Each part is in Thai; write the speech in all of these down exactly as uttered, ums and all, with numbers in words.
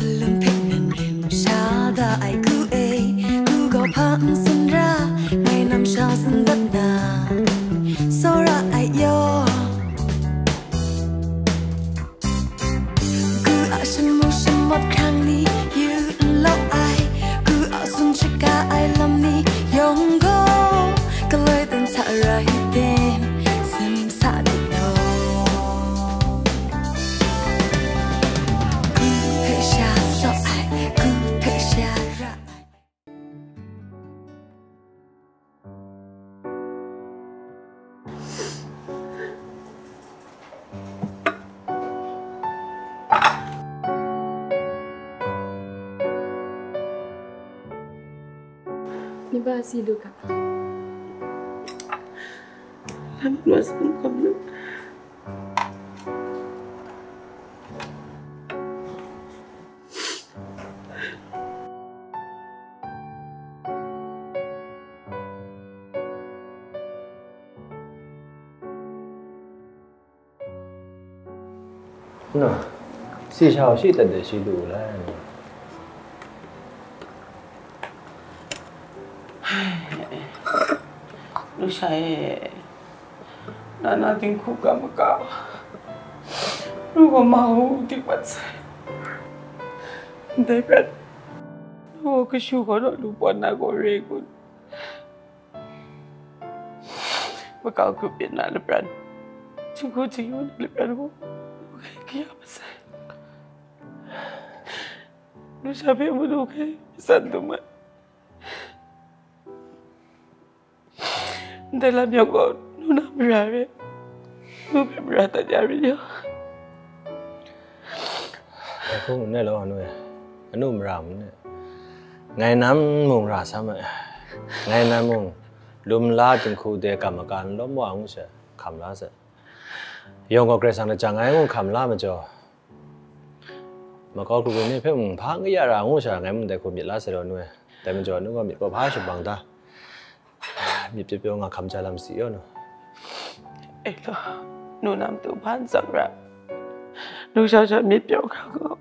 นี่บ้าสิลูกอะทำรัวสังคมลูกน่ะสี่ชาวชีแต่เดี๋ยวชีดูแล้วลูกชายนานาทิ้งคู่กับมะกาวลูกก็มาหูที่ปัดใส่แต่เป็นลูกก็ชูเขาโดนลูกปนนักกว่าเรื่องคุณมะกาวก็เป็นนั่นแหละเป็นทิ้งคู่ทิ้งคนเลยเป็นกูขี้ยามาใส่ลูกชายเป็นบุรุษแค่สั่นตัวมันแต่ละเมียก็นู่นน่ะไม่ร้ายเลยนู่นไม่ร้ายแต่ยาไม่เยอะแต่พวกมันเนี่ยเราอันนู้นอันนู้นมันรำเนี่ยไงน้ำมุงราซ้ำอ่ะไงน้ำมุงลุมลาจึงคู่เดียกรรมการล้มวางเสียคำลาเสียยองก็เกรซังเลยจังไงมุงคำลามาจ่อมาก็คู่นี้เพิ่งพังก็ยารางูเสียไงมุงแต่คู่มีลาเสียแล้วนู้นแต่มันจ่อนู้นก็มีก็พาชุบบังตามีเพียงงาคำใจลำสีเนาะเอ้ล่ะหนูนำตัวพันสังระหนูชอบจะมีเปียวเขาก็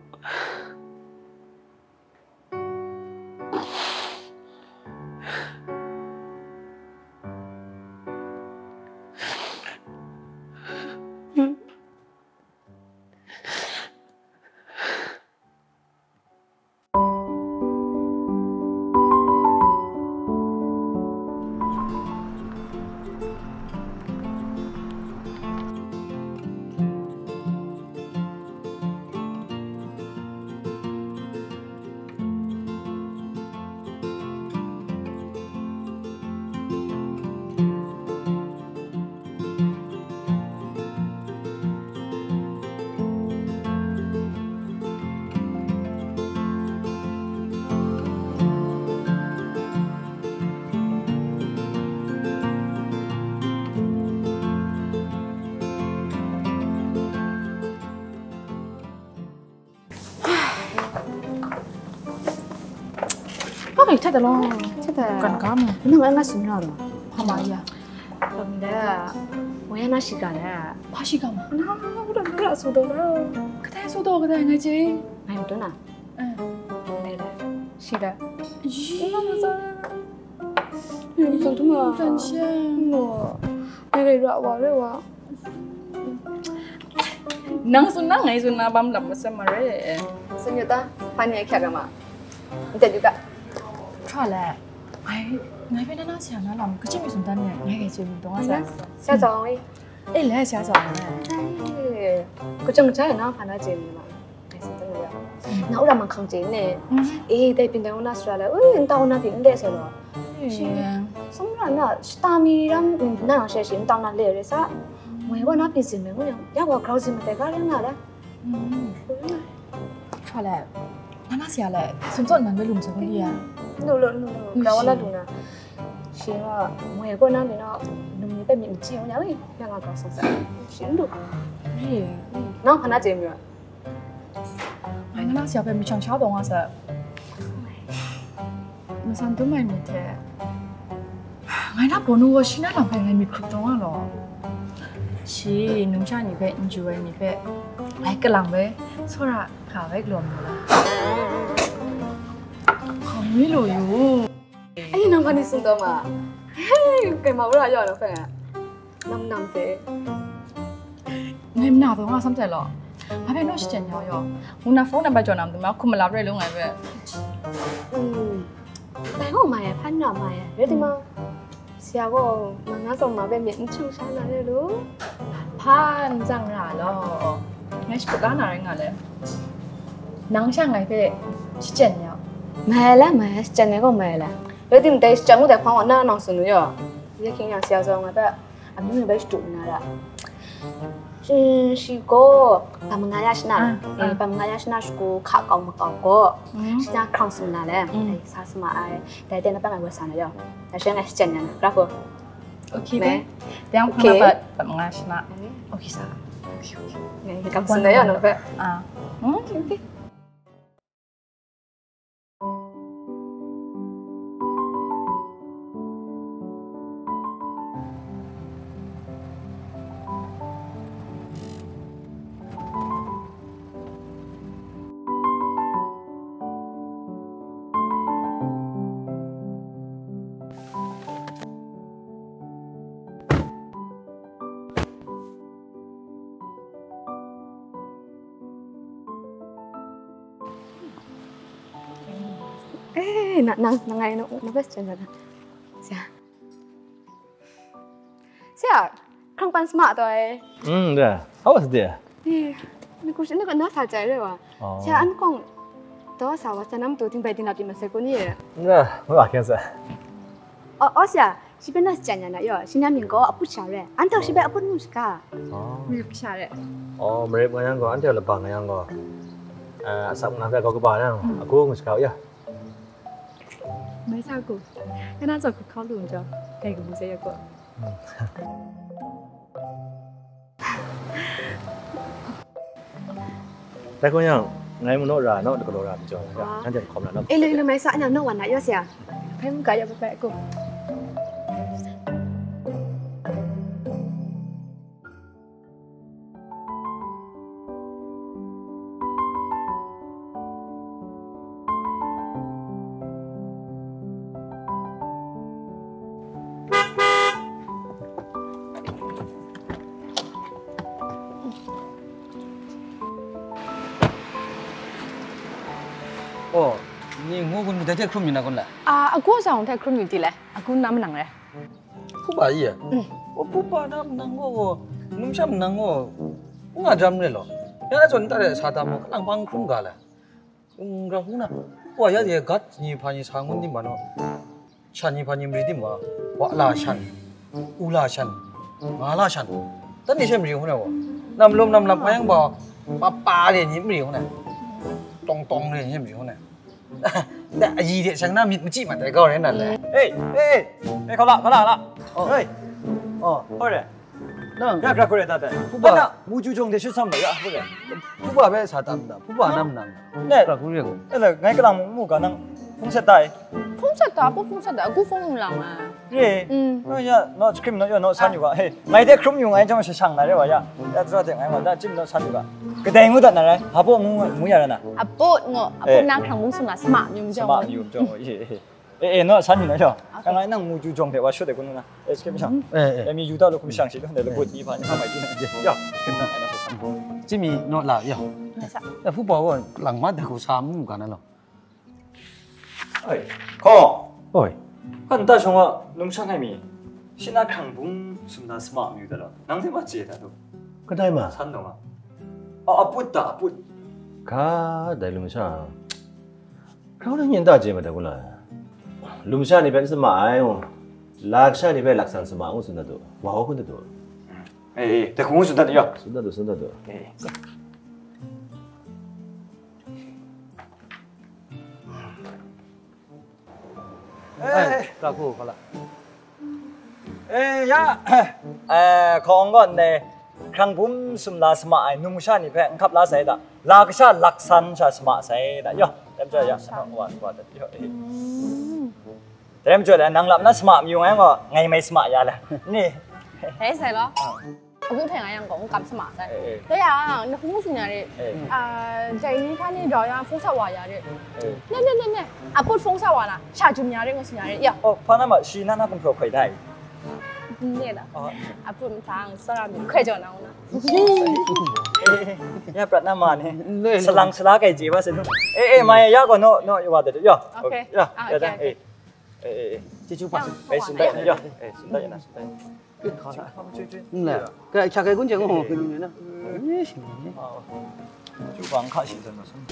ใช่แต่ละใช่แต่กันกันนั่งเอ็งก็สิบนาทีทำไมอ่ะตอนนี้วันนี้น่าชิกันเลยพาชิกันมั้ยน่าพูดอะไรก็สุดแล้วก็ได้สุดก็ได้ไงจีไม่รู้นะเออได้เลยชิได้ยี่น่าจะยี่น่าจะทุ่มอ่ะ真香我那个热哇热哇นั่งสุดนั่งไงสุดน่ะบัมดับมาเสมอเลยสุดยอดพันยังแค่กันมั้ย你这就干错了，哎，我边那那想那啷个这么简单呢？我给做运动啊噻。小张喂，哎，来小张嘞。哎，我正在那看到节目嘛，还是真的呀。那我让忙扛节呢。哎，在边头那说了，喂，到那边来噻咯。是啊。什么那？大米让那样些钱到那来的噻。我我那边是没我样，要我考试没得搞了那嘞。嗯。错了。那那些嘞，什么难为弄这个哩啊？弄了弄了，然后那弄啊，是啊，我也过那边了，弄一百米几，我讲喂，两个搞啥子？是弄。咦，那看那节目啊？哎，那那些被米上桥动啊是？我上都买米的，哎，那不弄我现在男朋友米可动啊咯？是ชีนุ่งชาหนีไปอินจูเอหนีไปไอ้กระหลังไปโซระขาไว้กลัวมั้งล่ะเขาไม่รู้อยู่ไอ้น้องคนนี้สุดตัวมาเฮ้ยเก่งมากเลยอ่ะน้องแฟนน้ำน้ำเซ่เงินหนาตัวว่าซ้ำใจหรออาเป็นน้องชิเจนยอยมุนาฟงนั่นไปจอน้ำตัวมาคุมมาลับเรื่องไงเว้ยอืมแต่ก็ไม่พันหน่อไม่เรื่องที่มาเสียก็มันน่าสงมาเป็นเหมือนชูชานะเลยรู้พันจังหราหรองั้นฉันก็น่ารักเลยน้องช่างไงเพ่ชิเจนยอไม่ละไม่เจนก็ไม่ละเรื่องที่มันได้จังก็แต่ความว่าน่าน้องสนุกอ่ะยังคิดอย่างเสียใจไงแต่อันนี้มันไปจุดนั่นแหละอืมสิก็ปามงายาชนะเออปามงายาชนะสกูข้าวกองมาก่อนก็ชนะครั้งสุดนั่นแหละไอ้สาสมาไอ้แต่เดี๋ยวนั้นเป็นไงวะสันเลยอ่ะแต่ฉันไงเจนเนี่ยนะครับผมโอเคไหมเดี๋ยวคุณมาปามงายชนะโอเคสักโอเคโอเคไงกับสุดเลยอ่ะน้องเป้อ่าอืมโอเคเอ๊ะนั่งนั่งนั่งไงน้องน้องเป้เจนนะเสียเสียครั้งปันสมาร์ตัวเองอืมเด้อ how was there นี่นี่กูฉันนึกว่าน่าสนใจเลยว่ะเสียอันกงตัวสาวจะนำตัวทิ้งไปที่นับที่มาเสกนี่เด้อไม่ว่าแค่สิอ๋ออ๋อเสียชิเป็นน่าสนใจนะย่อชินยังมีก็อับปุ๊ชาเลยอันเท่าชิเป็นอับปุ๊นุ่งสก้าอ๋อมีปุ๊ชาเลยอ๋อไม่ได้มายังก็อันเท่าละบางยังก็เอ่อสักน้ำแค่ก็กระบาดนั่งกูงสก้าอย่าไม่ทราบกูก็น่าจะกูเข้าดูจ้ะใครกูไม่ใช่ยังกูแต่ก็ยังไงมันโนราโนตะกโลราจ้ะนั่นจะคอมแล้วเนาะเอ้ยเลยไม่ทราบยังโนวันไหนย่อเสียเพิ่มกันอย่าไปแปะกูโอ้นี่งูคุณมีแต่เที่ยวครุ่มอยู่นะคนละอ่าอากูสั่งเที่ยวครุ่มอยู่ดีเลยอากูน้ำมันหนังเลยผู้บ่าวยี่อ่ะโอ้ผู้บ่าวน้ำหนังก็นุ่มช่ำหนังก็งาจำเลยหรอยังไงจนแต่เด็กชาดำก็นั่งบังครุ่มกันเลยอืมเราหูนะว่าอย่างเดียวกัดยี่พันยี่ช้างคนที่มันเนาะชันยี่พันยี่ไม่ได้มาว่าลาชันอุลาชันมาลาชันตอนนี้ใช่ไม่รู้นะวะน้ำลมน้ำลำพยังบอกป้าป้าเดี๋ยวนี้ไม่รู้นะตรงตรงเลยใช่ไหมพี่คนน่ะแต่ยีเดียช่างหน้ามิดมันจีบมาแต่ก็เรื่องนั้นแหละเฮ้ยเฮ้ยเฮ้ยเขาละเขาละละเฮ้ยอ๋อเฮ้ยนั่งแค่คุยได้แต่ผู้บ่าวมูจูจงเดี๋ยวชุดซ้ำเลยอ่ะเฮ้ยผู้บ่าวเป็นชาตันดาผู้บ่าวน้ำหนังเนี่ยเราคุยกันเอ้ยไงก็ลังมูกันนั่งฟงเสร็จได้ฟงเสร็จได้ปุ๊บฟงเสร็จได้กูฟงหลังอ่ะเฮ้ยเฮ้ยย่าน้องครีมน้องย่าน้องสันอยู่กันเฮ้ยไม่ได้ครีมอยู่ไงจังมันช่างไหนวะย่าย่าตัวเด็กไงวะแต่จิ้มน้องสันอยู่กันก็ได้งูตัดอะไรฮับปุ๊มูมูยาเลยนะฮับปุ๊งอฮับปุ๊นักทางมุสลิมสมาร์ยุ่งจังสมาร์ยุ่งจังเฮ้ยเอ้ยน้องสันอยู่ไหนจ้ะ刚才那母猪中的我说的可能呢，哎，这边上，哎哎，那米遇到了可能详细的，那个不地方你看买进来的，呀，跟那买那是什么？ 这米那哪呀？那ผู้บ่าวว่าหลังมาแต่กูซ้ำกันนั่นหรอ哎，好， โอ้ย看大雄啊，农场那米，现在康丰什么什么米的了，哪天把接的都， ก็ได้มา山东啊，啊啊不的不， ข้าได้ลุงชาเขาได้ยินได้เจมาแต่กูเลยลุงชานี่เป็นสมัยอ๋อลักษณะนี่เป็นลักษณะสมัยอ๋อสุดท้ายตัวว้าวคุณตัวเอ้ยแต่คงสุดท้ายอ่ะสุดท้ายตัวสุดท้ายตัวเอ้ยเอ้ยกล้าพูดเขาละเอ้ยยะเอ่อของก่อนเนี่ยครั้งผมสมนาสมัยนุ่งชานี่เพ่งขับลาใส่ดะลากชาลักษณะชาสมัยใส่ดะย่อเต็มใจย่อว่าว่าแต่ย่อเต็มใจแล้วนั่งหลับนั่งสมัยอยู่ไงก็ไงไม่สมัยยาเลยนี่เฮ้ยใส่หรอအခုဖင်အရန်ကုန်ကမ်စမာဆိုင်တဲ့ရနခုစညာတဲ့အာဒိုင်နီခါနေတော့ရဖုန်းဆက်ဝါရတဲ့နဲနဲနဲနဲအပုတ်ဖုန်းဆက်ဝါလားရှာဂျူညာတဲ့ကိုစညာတဲ့ရ哦，怕那么西那那公婆亏待。 เนี่ยล่ะအပုတ်မထားစရမ်းခွဲကြောင်အောင်လားเนี่ยปรัดน้ำมันเนี่ยสลังสลาไก่จีว่าสิลูกเอ๊ะเอ๊ะมาย่าก่อนเนาะเนาะอยู่ว่าเดี๋ยวย่าโอเคย่าเดี๋ยวเอ๊ะเอ๊ะเอ๊ะจีจูปัดไปสุดได้ย่าเอ๊ะสุดได้นะสุดได้ขอละจุ๊จุ๊嗯嘞，个吃个滚钱我给你呢。哎行嘞。 就光看西真的是。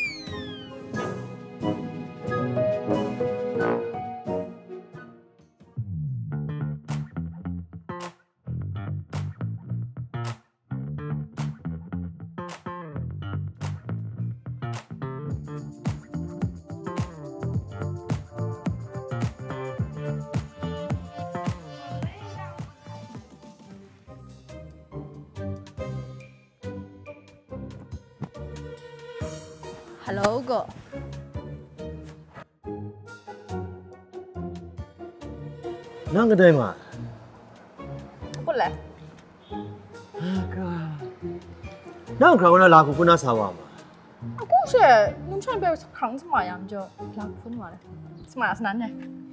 Hello ကိုนั่งกันได้มาကိုလဲนั่งครั้งนั้นลาคุกุน่าสาวามาအခုရှယ်နုံချန်ပဲခန်းစမာရမ်းကြောလာဖွင့်ပါလေစမာစနန်းနဲ့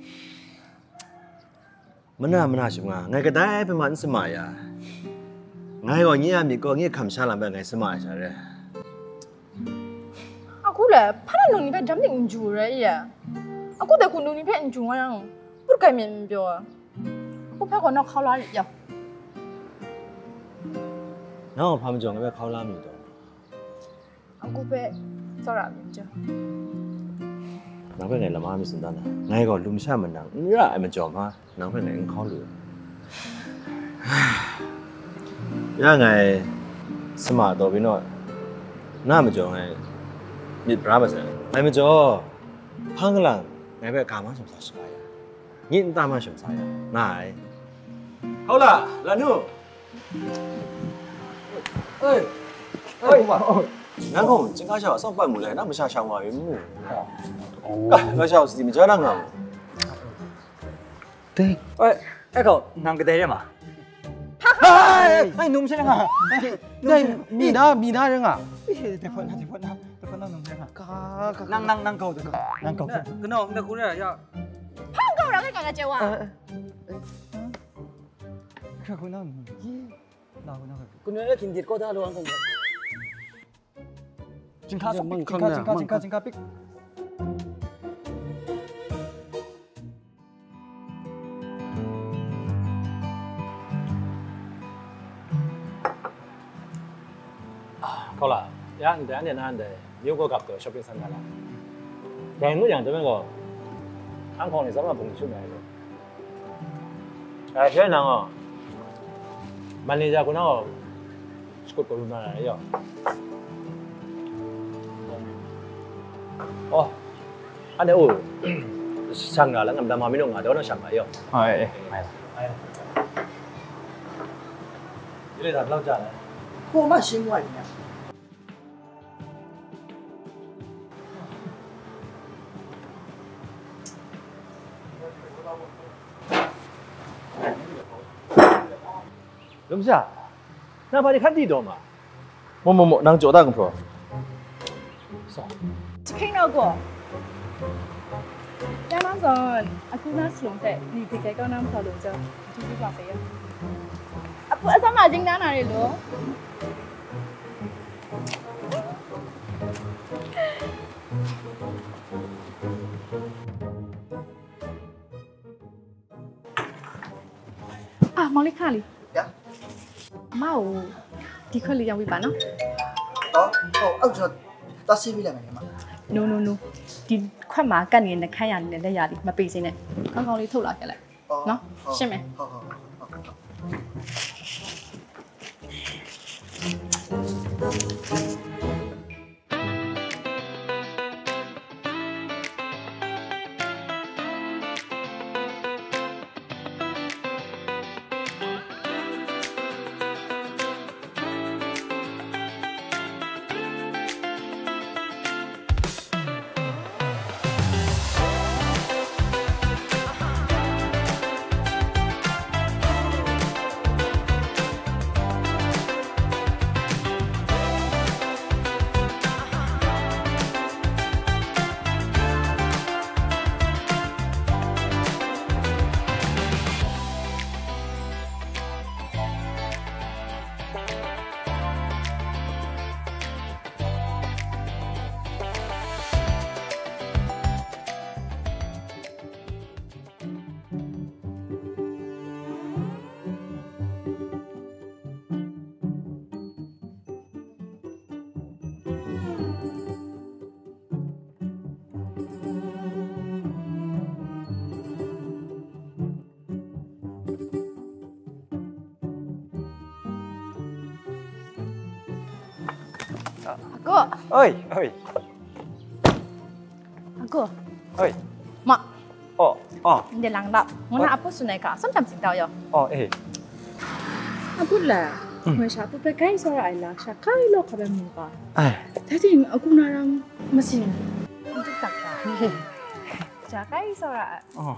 มันน่ามันน่าชิมงาไงก็ได้เป็นมันสมัยอ่ะไงก็เงี้ยมีก็เงี้ยคำชาลำแบบไงสมัยใช่ไหมအခုလဲဖားနုံနိဖက်ဒမ်တင်ဂျူရဲရအခုတကူနုံနိဖက်ဂျူရအောင်ပုတ်ကဲမြင်ပြောအခုဖက်ကတော့ခေါလာရရน้องพามาจองแบบเขาล่ามีตัวအခုပဲစောရမြင်ကြောน้องเป็นไงละมามีสันดานนะไงก็ลุมชามันนังนี่ละไอ้มันจอมฮะน้องเป็นไงเขาหรือยังไงสมัยตัวพี่น้อยน่ามาจองไงมีปราบอะไรไอ้มันจอพังกลังไงแบบการมาสมศักดิ์ใช่ไหมยิ่งตามมาสมศักดิ์น่าไอ้เอาล่ะลานูเอ้ยเอ้ยงั้นผมจริงๆชอบส่งไปหมดเลยน่าไม่ใช่ชาววายมู่ก็ไม่ชอบสิมันจะนั่งกัน对， 喂，那个哪个带人嘛？哎哎，弄谁啊？ 那米达米达人啊， 哎，得碰他，得碰他，得碰他弄谁啊？ 嘎嘎， 能能能够的，能够。 跟那那姑娘要， ဖန်ကောရတဲ့ကောင်ကကြောอ่ะ看回那，哪个哪个？ 姑娘要听见高大路安公。 金卡，金卡，金卡，金卡，金卡，币。 好了，呀，你等下点那的，有个搞的 shopping center 啦。但我讲这边个，安康你什么朋友出来的？哎，现在哦，曼尼家可能哦，是个多人来哟。哦，安尼哦，上个人咁大妈咪弄啊，都能上来哟。 哎哎， 哎。你哋老家咧？ 我嘛新外呢。 龙虾，哪怕你看地多嘛，么么么，能做到咁多。是。 傾到過。啱啱就အခုနဆုံးတဲ့ဒီဒီကကောင်းမ်းဖော်လို့ကြောဒီဒီပါစေရအခုအစမကျင်းသားနာရလို့အာမောင်လေးခါလေး မောင်ဒီခွက်လေးရောင်းပြပါနော်哦哦，အောက်ကျတော့ဆေးပြီးလိုက်မယ်မ no no no ဒီခွက်မှာကတ်နေတဲ့ခန်းရနေတဲ့လက်ရလေးမပေးစင်းနဲ့ကောင်းကောင်းလေးထုတ်လာခဲ့လိုက်နော်ရှင်းမယ်ဟုတ်ဟုတ်ဟုတ်阿哥， 哎哎阿哥， 哎， 妈， 哦哦你的狼道，我那阿婆是那个，什么知道哟？ 哦哎， 阿婆嘞，我啥不被开说来了，啥开了可别明白。 哎， 但是阿姑那人没行，我就打他，啥开说来？ 哦，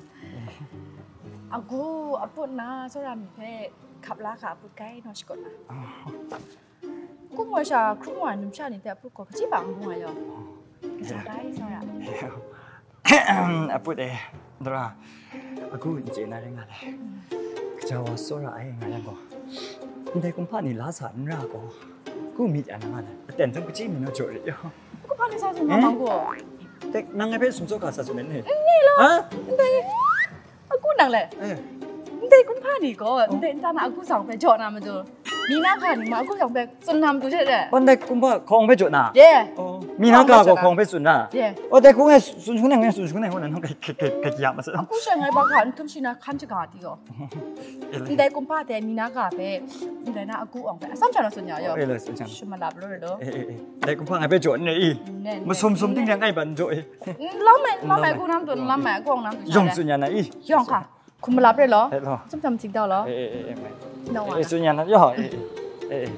阿姑阿婆那说来米配。ขับลาขาพูดใกล้นอชกดนะกูมัวชาครูวันนุ่มชานี่แต่พูดก็จีบังมัวอยู่จะได้สระอ่ะพูดเองดรากูจริงๆนะเรื่องอะไรจะว่าสระไอ้ไงยังก็แต่กูพานี่ลาสันราก็กูมีอันนั้นแต่ต้องกูจีมีน้อยจุดเลยกูพานี่ซาจุนมาบังกูแต่นั่งไอ้เพื่อนสมโซกับซาจุนนี่นี่เหรอแต่กูนั่งเลยแต่คุณพ่อดีก็แต่ตอนนั้นกูสั่งไปจอดน้ำมาดูมีน้าค่ะนี่มากูสั่งไปจนน้ำดูใช่ไหมวันเด็กคุณพ่อคงไปจอดน้ำเย่มีน้าก็คงไปสุนน้ำเย่วันเด็กกูไงสุนชุนเนี่ยสุนชุนเนี่ยคนนั้นเขาเกะเกะเกะยามาซะกูเชื่อไงบางครั้งทุ่มชินะขันจะขาดดีก็แต่คุณพ่อแต่มีน้าก็ไปแต่น้ากูออกไปซ้ำฉันเราสุนยาอยู่เออเลยสุนฉันชิมาลับเลยเหรอเออเออแต่คุณพ่อไงไปจอดเนี่ยอีมาสมสมติ้งยังไงบันจอยล้อมแม่ล้อมแม่กูน้ำตุนล้อมแม่กูน้ำตุนยองสุนยานะอียองค่ะคุณมารับเลยเหรอเฮ้ยเหรอจำจำจริงได้เหรอเออเออเออไม่น้องอ่ะเออสุญญาณนะย่อเออเออ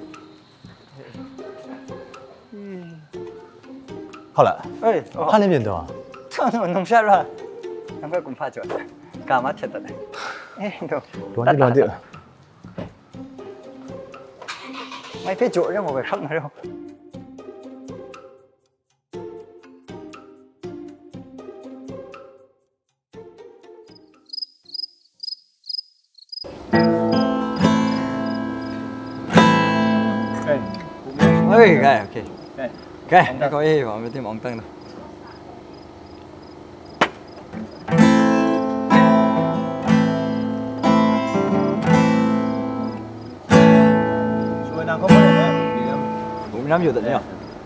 好了， 哎， 他那边多啊？ 这那弄啥了？难怪公怕脚的，干嘛贴的嘞？哎，都乱的乱的。 ไม่ไปจุยัง我ไปข้างไหนหรอเฮ้ยไงโอเคโอเคไม่ก็เอ้ผมไม่ได้มองตั้งนะช่วยนางเขาไม่ได้เนี่ยผมน้ำอยู่แต่เนี่ย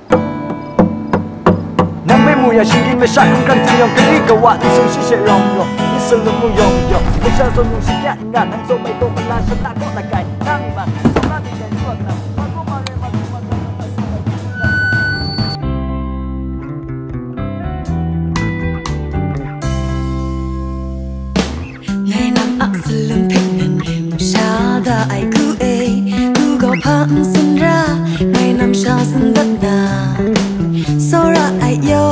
น้ำไม่มูอย่าชิงกินไม่ใช่กันที่ยองกันนี่ก็ว่าที่ส่งชี้เชรองยองที่ส่งลงมุยองยองไม่ใช่ส่งมุสิแก่งานทั้งส่งไม่ตรงมันลาชนะก็ตะไก่นั่งบ้านส่งลาที่ใจช่วยนะมาก็มาเรียนมาดูมาดูมาสิ ngày năm ác lưng thích nên rìm xa đã ai cứ ê cứ có phán sinh ra ngày năm xa sinh đất nà sao ra ai yo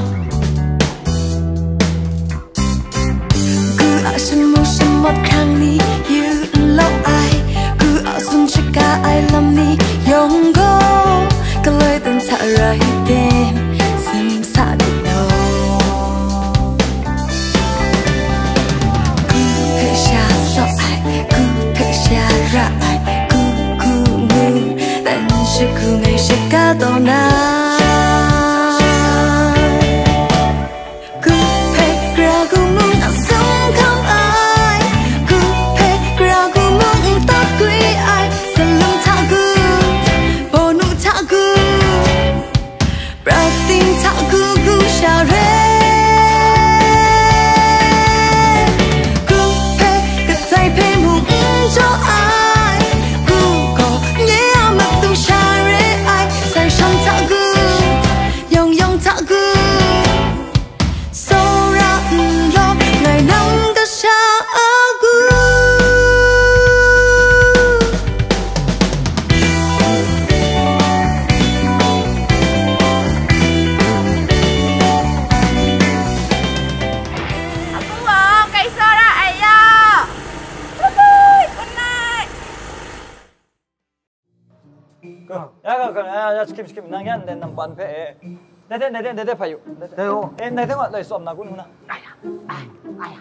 cứ ở sân mô sân một khang ní như lâu ai cứ ở sân chắc cả ai làm ní yong go cái lời tên thả ra hi tên xin xa đi đâu cứ thể xa sợ ai cứ thể xa ra ai cứ cứ ngu tên sẽ cứ ngày sẽ cả tàu na skip skip nang yan den nang ban pe de de de de de phayu de ho em này thế gọi lời xòm nào cũng na ai ai ai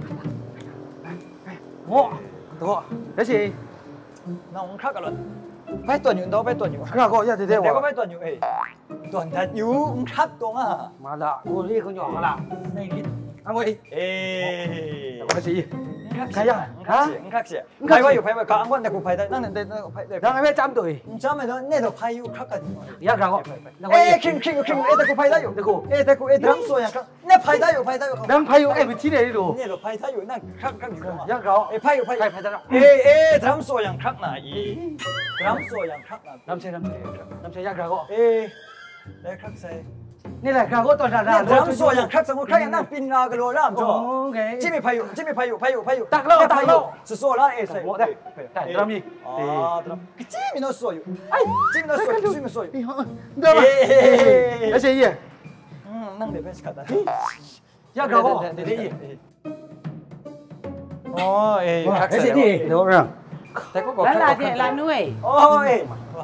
ngộ to thế gì nong khác cả luôn phải tuần nhụn đâu phải tuần nhụn khác gọi ra thế thế có phải tuần nhụn ấy tuần thật yếu khác tuồng à mà là cô ly không nhỏ là này ăn ơi ê có cái gì ใครยังฮะใครเสียใครว่าอยู่ไพ่กลางวันแต่กูไพ่ได้นั่นนั่นนั่นไพ่ได้ยังไม่จำตัวจำไม่ได้เนี่ยเราไพ่อยู่ครั้งกันยากเราเอ้คิงคิงคิงเอ้แต่กูไพ่ได้อยู่แต่กูเอ้แต่กูเอ้ดรัมสวยอย่างครั้งเนี่ยไพ่ได้อยู่ไพ่ได้อยู่ดังไพ่อยู่เอ้ไปที่ไหนดูเนี่ยเราไพ่ได้อยู่นั่นครั้งครั้งอยู่ยากเราเอ้ไพ่อยู่ไพ่ไพ่ได้เอ้เอ้ดรัมสวยอย่างครั้งไหนดรัมสวยอย่างครั้งนั้นดรัมเชดรัมเชดดรัมเชยากเราเอ้ได้ครั้งเซนี่แหละครับก็ตอนนั้นเราทำส่วนอย่างครั้งสมมติใครยังนั่งปินงากระโดดร่ำจ่อจิมมี่พายุจิมมี่พายุพายุพายุตักเล่าตักเล่าสุดโซ่ละเอใส่ได้ได้ดรัมมี่อ๋อดรัมจิมมี่น่าสวยอยู่ไอ้จิมมี่น่าสวยจิมมี่สวยเดี๋ยวมาเอ้ยเชี่ยอืมนั่งเดี๋ยวไปสกัดได้ยากเราก็เดี๋ยวเดี๋ยวอ๋อเอ้ยครั้งเสร็จเดี๋ยวนะแต่ก็ก็แล้วลาเดี๋ยวลาหนุ่ยโอ้ย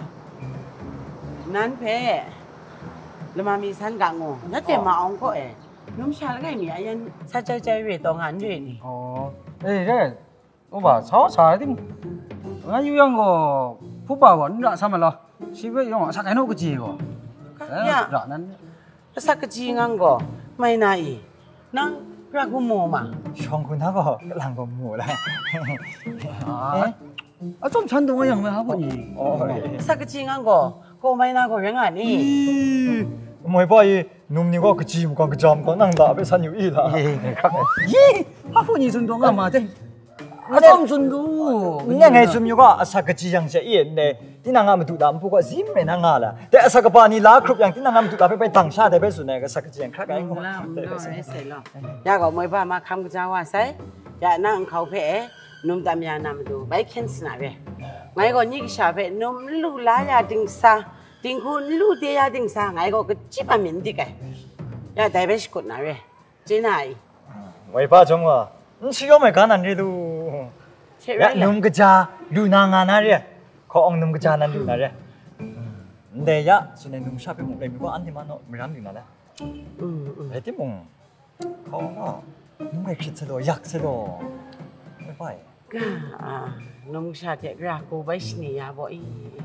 นั้นเพ่แล้วมามีสันกังงูนั่นแต่มาองก็เอ๋น้องชายแล้วไงมีอะไรสัจใจใจเวทตองหันด้วยนี่อ๋อเอ้ยเด้อว่าชาวชายที่งั้นอยู่ยังก็ผู้บ่าวนี่ละสามละชีวิตยังสักแค่นู้นก็จีก็เนี่ยละนั้นสักก็จีงั้นก็ไม่นายนั่งรักกูโมมาช่องคุณท่าก็หลังกูโมแล้วอ๋อ좀 찬동아 양면 하보니 어 사그징한 거 그거 많이 나고 영 아니 뭐 봐이 놈니가 그 지무가 그 잠거 낭다 앞에 산유 이라 예 하보니 순동아 맞아 아좀 순도 그냥 해 숨유가 사그지양제 이엔데 디낭하면 두담 보고 짐메 나가라 대 사그바니 라크룹 양 디낭하면 두다 앞에 당샤 대배 수네 그 사그지양 카가 이거 야가 뭐 봐 막 감고 자와 사이 야 난 가오페นุ่มตามยานำดูใบเข็นสนาเว้ไงก็ยิ่งชาเว้นุ่มลู่ลายาดิงซาดิงคุณลู่เดียดิงซาไงก็ก็จีบมินดิกันยาได้ไปสกุลนะเว้จีน่ายไว้ป้าจงว่าชิโยไม่กันนั่นเลยดูนุ่มกระจาลู่นางานาเร่ขอองนุ่มกระจานั่นลู่นาเร่เดียส่วนนุ่มชาเป็นมุกเลยมีว่าอันที่มันเนาะไม่รับอยู่นั่นแหละไอ้ที่มุงเขาก็นุ่มไม่คิดซะเลยอยากซะเลยไม่ไปก็น้องชาเด็กรักกูไปสนียาบ่อย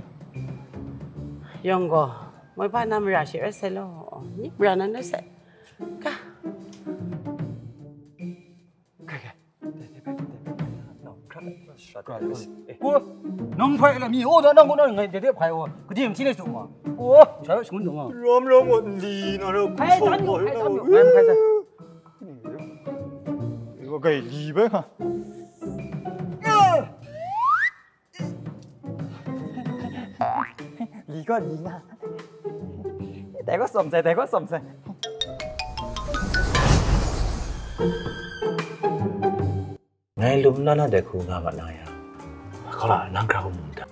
ยังก็ไม่ไปน้ำราชิเสร็จแล้วนี่บรานั้นได้เสร็จก็โอ้น้องไปแล้วมีโอ้น้องคนนั้นไงเดี๋ยวไปโอ้ก็ที่มันที่ไหนสูงอ่ะโอ้ใช่สูงจังอ่ะรวมรวมหมดดีนะเราไปตันอยู่ไปตันอยู่ไปไปซะ이거 거의 리베 하 리가 리나 대고 썸세 대고 썸세 ngay lúc đó nó để khu ngà bạn này à có là năng cao mồm thật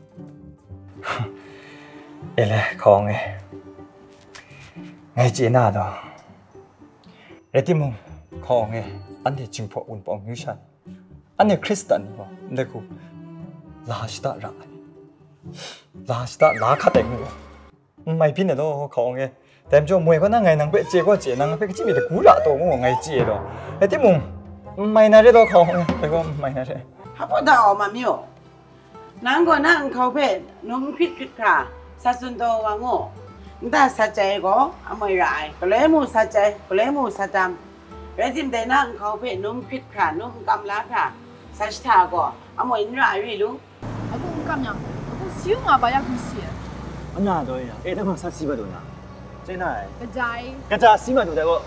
đây là con nghe ngay chị nào đó để tìm mồm con nghe anh thì chinh phục ổn bỏng như sao anh là Christian mà để khu là gì đó ra là gì đó là khát đánh rồi mày pin này đâu con nghe đem cho mày có năng ngày năng bị chế có chế năng bị cái gì để cú lạ tổ của ngày chế rồi để tiếp mồm mày nói đâu không phải không mày nói đấy hấp dẫn tao mà miêu nàng còn nàng khâu phê nôm khít khít cả sa xuân tô và ngô người ta sa chạy có à mày lại có lẽ mua sa chạy có lẽ mua sa tam rồi tìm thấy nàng khâu phê nôm khít cả nôm cam lá cả sa thà có à mày lại vì đúng à cũng cam nhở cũng xíu mà bao nhiêu cũng xíu anh nào rồi à em đang sa xí bao nhiêu nè thế này cái trái cái trái xí bao nhiêu đấy cô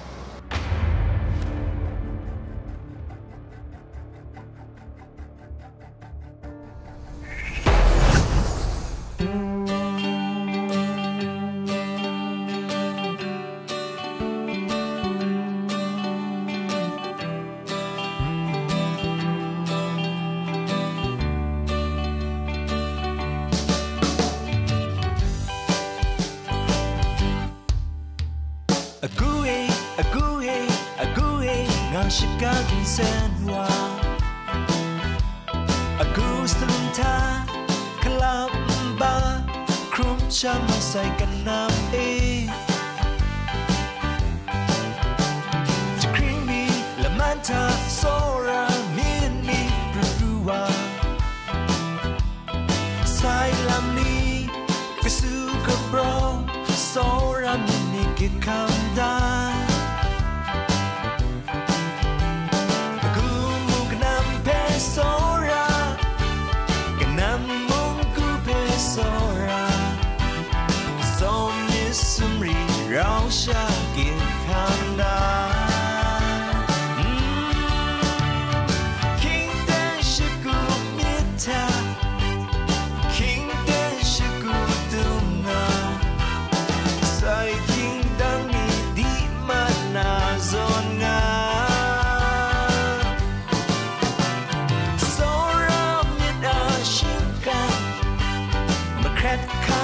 시각인 센와 아구스lun타 클럽바 크룸참 사이간남이 creamy lamanta sora mini brua 사이람니 그수가 bro sora mini 기kam다 แคทคา